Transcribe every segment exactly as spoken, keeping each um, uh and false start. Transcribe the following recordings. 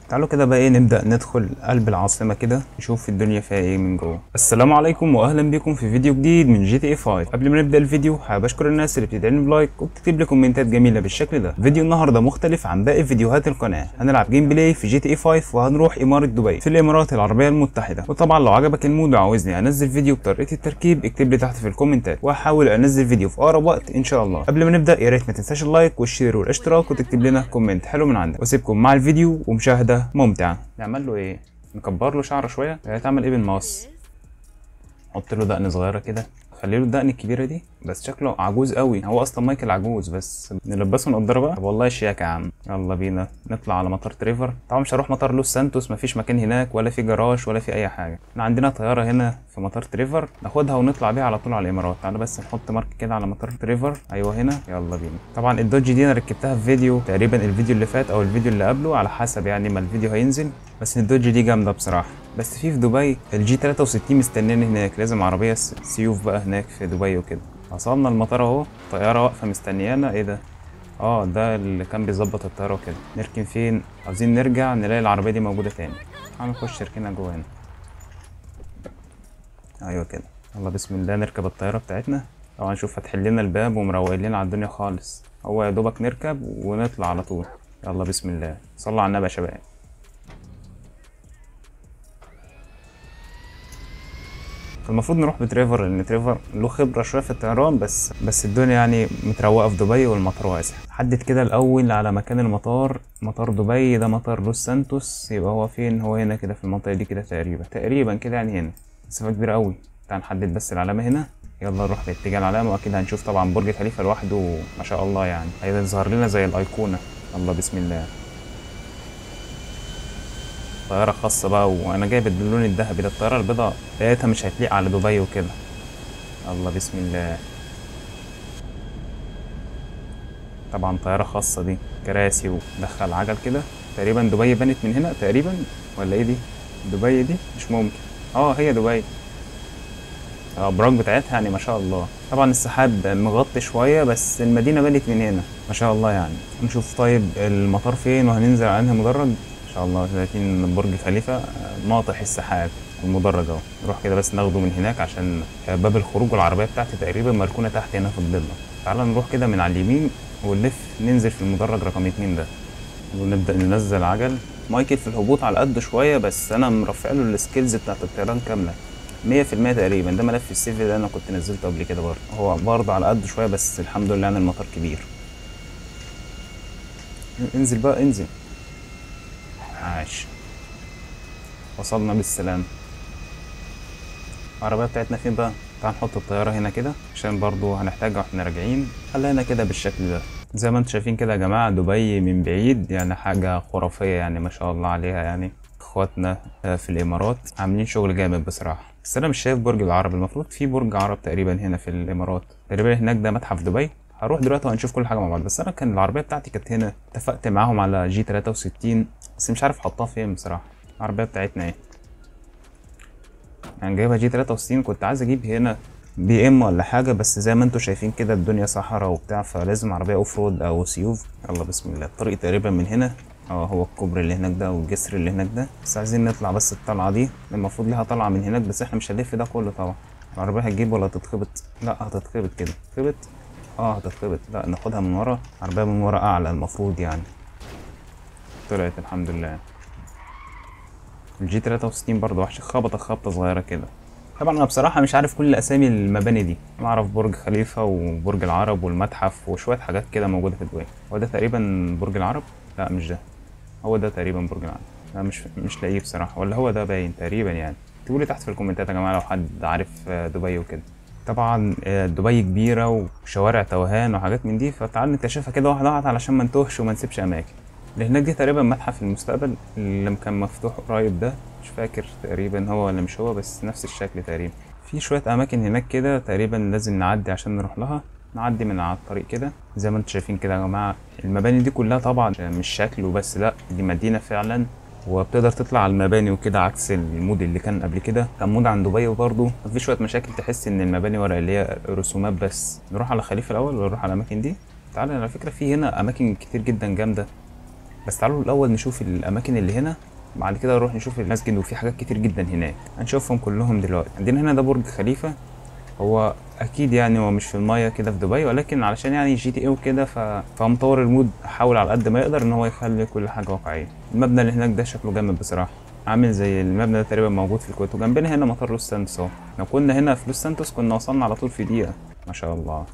تعالوا كده بقى ايه نبدأ ندخل قلب العاصمة كده نشوف الدنيا فيها ايه من جوه. السلام عليكم واهلا بكم في فيديو جديد من جي تي اي خمسة. قبل ما نبدأ الفيديو حابب اشكر الناس اللي بتدعمني بلايك وبتكتب لي كومنتات جميلة بالشكل ده. فيديو النهارده مختلف عن باقي فيديوهات القناة، هنلعب جيم بلاي في جي تي اي خمسة وهنروح امارة دبي في الامارات العربية المتحدة. وطبعا لو عجبك المود وعاوزني انزل فيديو بطريقة التركيب اكتب لي تحت في الكومنتات وهحاول انزل فيديو في اقرب وقت ان شاء الله. قبل ما نبدأ يا ريت ما تنساش اللايك والشير والاشتراك وتكتب لنا كومنت حلو من عندك، واسيبكم مع الفيديو ومشاهدة ممتعة. نعمل له ايه؟ نكبر له شعره شويه. هيتعمل ايه بالمقص؟ نحط له دقن صغيره كده، خلي له الدقن الكبيره دي، بس شكله عجوز قوي، هو اصلا مايكل عجوز. بس نلبسه نضاره بقى. طب والله شياكه يا عم. يلا بينا نطلع على مطار تريفر. طبعا مش هروح مطار لوس سانتوس، مفيش مكان هناك ولا في جراج ولا في اي حاجه. احنا عندنا طياره هنا في مطار تريفر ناخدها ونطلع بيها على طول على الامارات. تعالى بس نحط مارك كده على مطار تريفر. ايوه هنا، يلا بينا. طبعا الدوج دي انا ركبتها في فيديو تقريبا، الفيديو اللي فات او الفيديو اللي قبله على حسب يعني ما الفيديو هينزل. بس الدوج دي جامده بصراحه. بس في في دبي الجي تلاتة وستين مستنيني هناك، لازم عربيه سيوف بقى هناك في دبي وكده. وصلنا المطار اهو، طياره واقفه مستنيانا. ايه ده؟ اه ده اللي كان بيظبط الطياره وكده. نركن فين؟ عاوزين نرجع نلاقي العربيه دي موجوده تاني. هنخش نركنها جوه هنا. ايوه كده. يلا بسم الله نركب الطياره بتاعتنا. طبعا نشوف فتح لنا الباب ومروقين لنا على الدنيا خالص. هو يا دوبك نركب ونطلع على طول. يلا بسم الله، صلوا على النبي يا شباب. المفروض نروح بتريفر لان تريفر له خبره شويه في الطيران، بس بس الدنيا يعني متروقه في دبي والمطار واسع. حدد كده الاول على مكان المطار. مطار دبي ده مطار لوس سانتوس، يبقى هو فين؟ هو هنا كده في المنطقه دي كده تقريبا تقريبا كده يعني هنا. مسافه كبيره قوي. تعال نحدد بس العلامه هنا. يلا نروح باتجاه العلامه، واكيد هنشوف طبعا برج خليفه لوحده ما شاء الله، يعني هيظهر لنا زي الايقونه. يلا بسم الله. طيارة خاصة بقى، وأنا جايب باللون الذهبي ده. الطيارة البيضاء لقيتها مش هتليق على دبي وكده. الله بسم الله. طبعا طيارة خاصة دي، كراسي ودخل عجل كده. تقريبا دبي بنت من هنا تقريبا، ولا ايه دي؟ دبي دي مش ممكن. اه هي دبي. الأبراج بتاعتها يعني ما شاء الله. طبعا السحاب مغطي شوية بس المدينة بنت من هنا ما شاء الله يعني. نشوف طيب المطار فين وهننزل على انهي مدرج ان شاء الله. شايفين برج خليفة ناطح السحاب المدرج اهو. نروح كده بس ناخده من هناك عشان باب الخروج، والعربية بتاعتي تقريبا مركونة تحت هنا في الضلة. تعالى نروح كده من على اليمين ونلف ننزل في المدرج رقم اتنين ده ونبدأ ننزل عجل. مايكل في الهبوط على قد شوية، بس أنا مرفع له السكيلز بتاعت الطيران كاملة مية في المية تقريبا. ده ملف السيف ده أنا كنت نزلته قبل كده برضه. هو برضه على قد شوية بس الحمد لله يعني المطار كبير. انزل بقى انزل. عاش، وصلنا بالسلام. العربية بتاعتنا فين بقى؟ تعال نحط الطيارة هنا كده عشان برضه هنحتاجها واحنا راجعين. خلينا كده بالشكل ده. زي ما انتم شايفين كده يا جماعة، دبي من بعيد يعني حاجة خرافية يعني ما شاء الله عليها. يعني اخواتنا في الامارات عاملين شغل جامد بصراحة. بس انا مش شايف برج العرب. المفروض في برج عرب تقريبا هنا في الامارات، تقريبا هناك ده متحف دبي. هروح دلوقتي وهنشوف كل حاجة مع بعض. بس انا كان العربية بتاعتي كانت هنا، اتفقت معاهم على جي تلاتة وستين بس مش عارف احطها فين بصراحة. العربية بتاعتنا ايه؟ يعني جايبها جي تلاتة وستين، كنت عايز اجيب هنا بي ام ولا حاجه، بس زي ما انتم شايفين كده الدنيا صحراء وبتاع، فلازم عربيه اوف رود او سيوف. يلا بسم الله. الطريق تقريبا من هنا اه، هو الكوبري اللي هناك ده والجسر اللي هناك ده. بس عايزين نطلع بس الطلعه دي، المفروض ليها طلعه من هناك بس احنا مش هنلف ده كله طبعا. العربيه هتجيب ولا هتتخبط؟ لا هتتخبط كده. تتخبط اه هتتخبط. لا ناخدها من ورا، عربيه من ورا اعلى المفروض يعني. طلعت الحمد لله. الجي تلاتة وستين برضه وحش، خبطه خبطه صغيره كده. طبعا انا بصراحه مش عارف كل اسامي المباني دي. انا اعرف برج خليفه وبرج العرب والمتحف وشويه حاجات كده موجوده في دبي. هو ده تقريبا برج العرب؟ لا مش ده. هو ده تقريبا برج العرب. لا مش مش لاقيه بصراحه، ولا هو ده باين تقريبا يعني. اكتبوا لي تحت في الكومنتات يا جماعه لو حد عارف دبي وكده. طبعا دبي كبيره وشوارع توهان وحاجات من دي، فتعال نكتشفها كده واحده واحده علشان ما نتوهش وما نسيبش اماكن. اللي هناك دي تقريبا متحف المستقبل اللي كان مفتوح قريب ده، مش فاكر تقريبا هو ولا مش هو، بس نفس الشكل تقريبا. في شوية أماكن هناك كده تقريبا لازم نعدي عشان نروح لها. نعدي من على الطريق كده زي ما انتم شايفين كده يا جماعة. المباني دي كلها طبعا مش شكل وبس، لا دي مدينة فعلا، وبتقدر تطلع على المباني وكده عكس المود اللي كان قبل كده. كان مود عن دبي وبرضه في شوية مشاكل، تحس إن المباني ورا اللي هي رسومات بس. نروح على خليفة الأول ولا نروح على الأماكن دي؟ تعالى على فكرة في هنا أماكن كتير جدا جامدة. بس تعالوا الاول نشوف الاماكن اللي هنا، بعد كده نروح نشوف المسجد، وفي حاجات كتير جدا هناك هنشوفهم كلهم دلوقتي. عندنا هنا ده برج خليفه، هو اكيد يعني هو مش في المايه كده في دبي، ولكن علشان يعني جي تي اي وكده ف... فمطور المود حاول على قد ما يقدر ان هو يخلي كل حاجه واقعيه. المبنى اللي هناك ده شكله جامد بصراحه، عامل زي المبنى ده تقريبا موجود في الكويت، وجنبنا هنا مطار لوس سانتوس اهو. لو كنا هنا في لوس سانتوس كنا وصلنا على طول في دقيقه. ما شاء الله،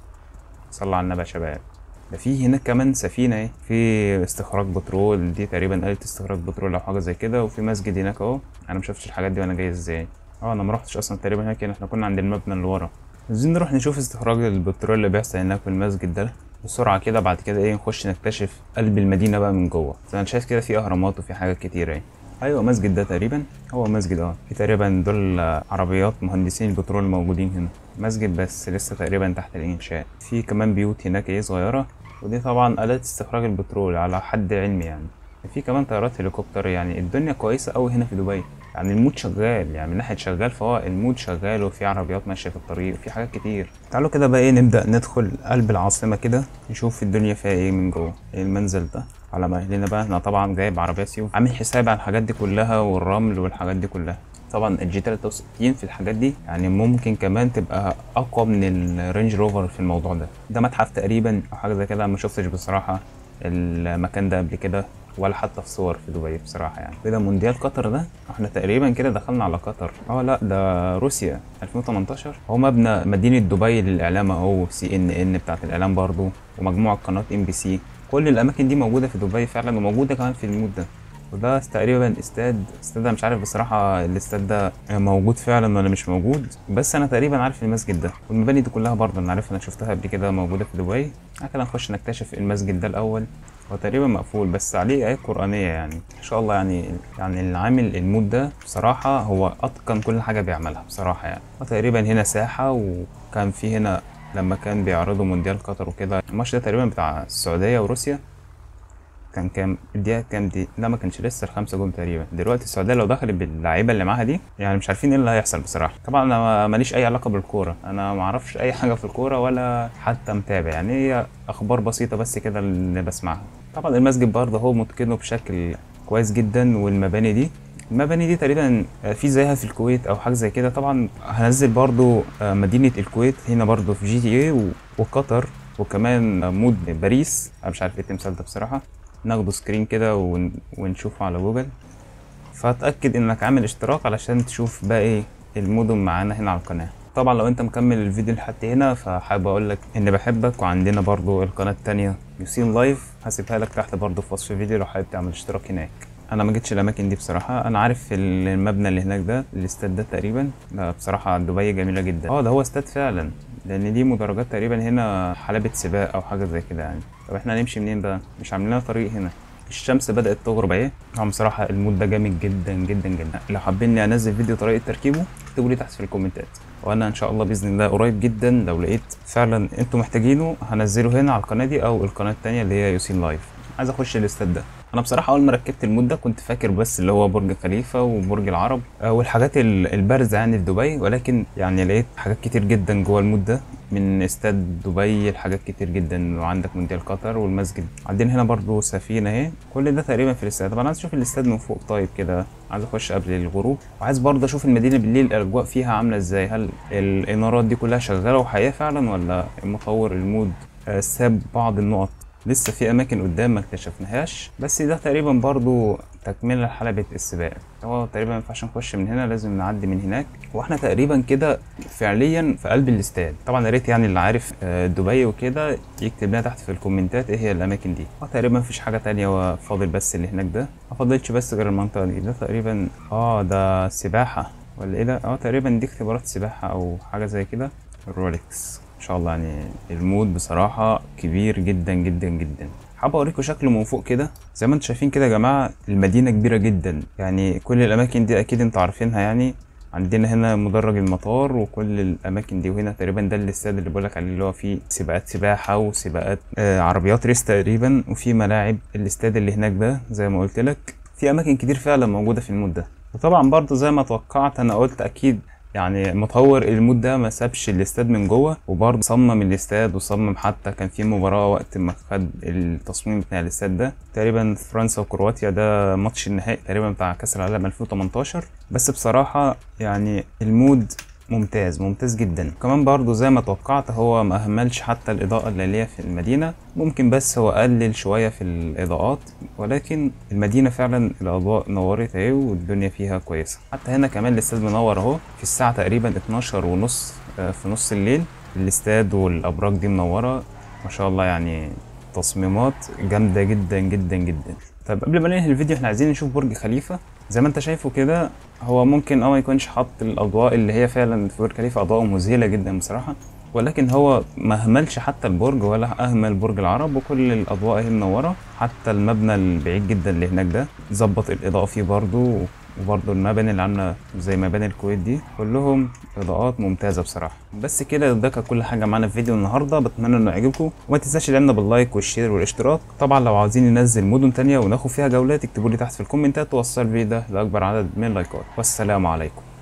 صلى على النبي يا شباب. ده في هناك كمان سفينه اهي، في استخراج بترول، دي تقريبا آلة استخراج بترول او حاجه زي كده، وفي مسجد هناك اهو. انا ما شفتش الحاجات دي وانا جاي ازاي. اه انا ما رحتش اصلا تقريبا هناك، احنا كنا عند المبنى اللي ورا. عايزين نروح نشوف استخراج البترول اللي بيحصل هناك في المسجد ده بسرعه كده، بعد كده ايه نخش نكتشف قلب المدينه بقى من جوه. زي انا شايف كده في اهرامات وفي حاجات كتيره اهي. ايوه مسجد ده تقريبا، هو مسجد اه. في تقريبا دول عربيات مهندسين البترول موجودين هنا. مسجد بس لسه تقريبا تحت الانشاء. في كمان بيوت هناك ايه صغيره، ودي طبعا آلات استخراج البترول على حد علمي يعني. في كمان طيارات هليكوبتر، يعني الدنيا كويسه قوي هنا في دبي. يعني المود شغال، يعني من ناحيه شغال فهو المود شغال، وفي عربيات ماشيه في الطريق وفي حاجات كتير. تعالوا كده بقى ايه نبدا ندخل قلب العاصمه كده، نشوف الدنيا فيها ايه من جوه. المنزل ده على مهلنا بقى، احنا طبعا جايب عربيه سيوف، عامل حساب على الحاجات دي كلها والرمل والحاجات دي كلها. طبعا الجي تلاتة وستين في الحاجات دي يعني ممكن كمان تبقى اقوى من الرينج روفر في الموضوع ده. ده متحف تقريبا او حاجه زي كده، ما شفتش بصراحه المكان ده قبل كده ولا حتى في صور في دبي بصراحه. يعني كده مونديال قطر ده، احنا تقريبا كده دخلنا على قطر. اه لا ده روسيا ألفين وتمنتاشر. هو مبنى مدينه دبي للاعلام اهو، سي ان ان بتاعت الاعلام برضو، ومجموعه قناه ام بي سي. كل الاماكن دي موجوده في دبي فعلا، وموجوده كمان في المود ده. وده تقريبا استاد استاد مش عارف بصراحه الاستاد ده موجود فعلا ولا مش موجود، بس انا تقريبا عارف المسجد ده، والمباني دي كلها برضه انا عارفها، انا شفتها قبل كده موجوده في دبي. كده نخش نكتشف المسجد ده الاول. هو تقريبا مقفول بس عليه ايات قرانيه يعني ان شاء الله. يعني يعني اللي عامل المود ده بصراحه هو اتقن كل حاجه بيعملها بصراحه. يعني وتقريبا هنا ساحه، وكان في هنا لما كان بيعرضوا مونديال قطر وكده. الماتش ده تقريبا بتاع السعوديه وروسيا، كان كام الدقيقه كام دي؟ لا ما كانش لسه الخمسه جول تقريبا. دلوقتي السعوديه لو دخلت باللعيبه اللي معاها دي يعني مش عارفين ايه اللي هيحصل بصراحه. طبعا انا ماليش اي علاقه بالكوره، انا ما اعرفش اي حاجه في الكوره ولا حتى متابع، يعني هي اخبار بسيطه بس كده اللي بسمعها. طبعا المسجد برضه هو متقنه بشكل كويس جدا، والمباني دي المباني دي تقريبا في زيها في الكويت او حاجه زي كده. طبعا هنزل برضو مدينه الكويت هنا برضو في جي تي اي وقطر، وكمان مود باريس. انا مش عارف ايه التمثال ده بصراحه، ناخده سكرين كده ون... ونشوفه على جوجل. فاتاكد انك عامل اشتراك علشان تشوف باقي المدن معانا هنا على القناه. طبعا لو انت مكمل الفيديو لحد هنا فحابب اقول لك اني بحبك، وعندنا برضو القناه التانية يوسين لايف هسيبها لك تحت برضو في وصف الفيديو لو حابب تعمل اشتراك هناك. انا ما جيتش الاماكن دي بصراحه، انا عارف المبنى اللي هناك ده الاستاد ده تقريبا. لا بصراحه دبي جميله جدا. اه ده هو استاد فعلا، لان دي مدرجات تقريبا هنا، حلبة سباق او حاجه زي كده يعني. طب احنا هنمشي منين بقى؟ مش عاملين لنا طريق هنا. الشمس بدات تغرب اهي. طبعا بصراحه المود ده جامد جدا جدا جدا. لو حابين انزل فيديو طريقه تركيبه اكتبوا لي تحت في الكومنتات، وانا ان شاء الله باذن الله قريب جدا لو لقيت فعلا انتوا محتاجينه هنزله هنا على القناه دي او القناه الثانيه اللي هي يوسين لايف. عايز اخش الاستاد ده. انا بصراحه اول ما ركبت المود ده كنت فاكر بس اللي هو برج خليفه وبرج العرب والحاجات البارزه يعني في دبي، ولكن يعني لقيت حاجات كتير جدا جوه المود ده، من استاد دبي لحاجات كتير جدا. وعندك مونديال قطر والمسجد. عندنا هنا برضو سفينه اهي. كل ده تقريبا في الاستاد. طبعا عايز اشوف الاستاد من فوق طيب كده، عايز اخش قبل الغروب، وعايز برضه اشوف المدينه بالليل الاجواء فيها عامله ازاي. هل الانارات دي كلها شغاله وحقيقيه فعلا، ولا مطور المود ساب بعض النقط لسه في اماكن قدام ما اكتشفناهاش. بس ده تقريبا برضو تكمله لحلبة السباق. هو تقريبا ما ينفعش نخش من هنا، لازم نعدي من هناك. واحنا تقريبا كده فعليا في قلب الاستاد. طبعا يا ريت يعني اللي عارف دبي وكده يكتب لنا تحت في الكومنتات ايه هي الاماكن دي. هو تقريبا مفيش حاجه تانية، وفاضل بس اللي هناك ده. ما فاضلش بس غير المنطقه دي. ده تقريبا اه ده سباحه ولا ايه ده؟ اه تقريبا دي اختبارات سباحه او حاجه زي كده. الرولكس ان شاء الله. يعني المود بصراحه كبير جدا جدا جدا. حابب اوريكم شكله من فوق كده. زي ما انتم شايفين كده يا جماعه المدينه كبيره جدا، يعني كل الاماكن دي اكيد انتوا عارفينها. يعني عندنا هنا مدرج المطار وكل الاماكن دي، وهنا تقريبا ده الاستاد اللي بقولك عليه اللي هو فيه سباقات سباحه وسباقات آه عربيات ريس تقريبا، وفي ملاعب. الاستاد اللي هناك ده زي ما قلت لك في اماكن كتير فعلا موجوده في المود ده. وطبعا برضه زي ما توقعت انا قلت اكيد يعني مطور المود ده ما سابش الاستاد من جوه، وبرضه صمم الاستاد وصمم، حتى كان في مباراه وقت ما خد التصميم بتاع الاستاد ده تقريبا فرنسا وكرواتيا، ده ماتش النهائي تقريبا بتاع كاس العالم ألفين وتمنتاشر. بس بصراحه يعني المود ممتاز ممتاز جدا. كمان برضو زي ما توقعت هو ما اهملش حتى الاضاءة الليلية في المدينة، ممكن بس هو قلل شوية في الاضاءات، ولكن المدينة فعلا الاضواء نورت اهي والدنيا فيها كويسة. حتى هنا كمان الاستاد منور اهو في الساعة تقريبا اتناشر ونص في نص الليل، الاستاد والابراج دي منورة ما شاء الله، يعني تصميمات جامدة جدا جدا جدا. طب قبل ما ننهي الفيديو احنا عايزين نشوف برج خليفة. زي ما انت شايفه كده هو ممكن اه ما يكونش حط الاضواء اللي هي فعلا في برج خليفة اضواء مذهلة جدا بصراحة، ولكن هو ما اهملش حتى البرج ولا اهمل برج العرب، وكل الاضواء اهي منورة. حتى المبنى البعيد جدا اللي هناك ده ظبط الاضاءة فيه برضو، وبرضه المباني اللي عامله زي مباني الكويت دي كلهم اضاءات ممتازه بصراحه. بس كده ده كان كل حاجه معانا في فيديو النهارده، بتمنى انه يعجبكم، وما تنساش تدعمنا باللايك والشير والاشتراك. طبعا لو عاوزين ننزل مدن تانية وناخد فيها جولات اكتبوا لي تحت في الكومنتات، توصل الفيديو ده لاكبر عدد من اللايكات. والسلام عليكم.